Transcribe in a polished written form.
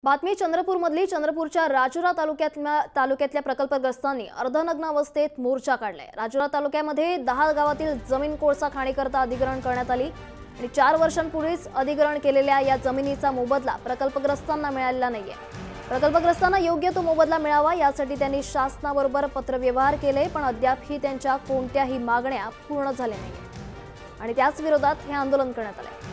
बातमी चंद्रपूरमधली चंद्रपूरच्या राजुरा तालुक्यातल्या प्रकल्पग्रस्तांनी अर्धनग्न अवस्थेत मोर्चा काढलाय। राजुरा तालुक्यामध्ये 10 गावातील जमीन कोळसा खाणीकरता अधिग्रहण करण्यात आली आणि 4 वर्षांपूर्वीच अधिग्रहण केलेल्या या जमिनीचा मोबदला प्रकल्पग्रस्तांना मिळालेला नाहीये। प्रकल्पग्रस्तांना योग्य तो मोबदला मिळावा यासाठी त्यांनी शासनाबरोबर पत्रव्यवहार केले, पण अद्यापही त्यांच्या कोणत्याही मागण्या पूर्ण झाल्या नाहीये आणि त्याच विरोधात हे आंदोलन करण्यात आले।